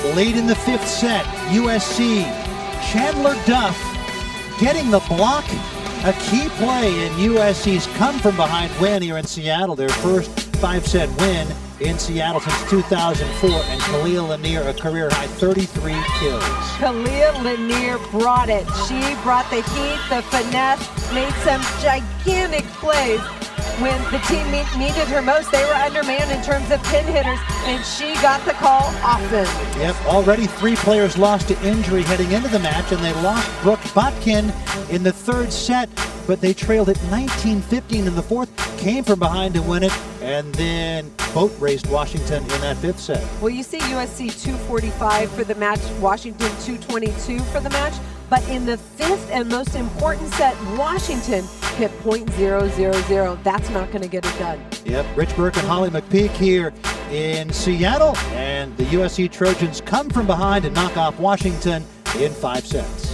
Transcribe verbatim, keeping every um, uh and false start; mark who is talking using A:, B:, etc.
A: late in the fifth set, U S C, Chandler Duff getting the block. A key play in U S C's come-from-behind win here in Seattle, their first five-set win in Seattle since two thousand four, and Khalia Lanier, a career-high thirty-three kills.
B: Khalia Lanier brought it. She brought the heat, the finesse, made some gigantic plays. When the team needed her most, they were undermanned in terms of pin hitters, and she got the call often.
A: Yep, already three players lost to injury heading into the match, and they lost Burk in the third set, but they trailed at nineteen fifteen in the fourth, came from behind to win it, and then boat raced Washington in that fifth set.
B: Well, you see U S C two forty-five for the match, Washington two twenty-two for the match, but in the fifth and most important set, Washington hit point zero zero zero. That's not going to get it done.
A: Yep, Rich Burk and Holly McPeak here in Seattle, and the U S C Trojans come from behind and knock off Washington in five sets.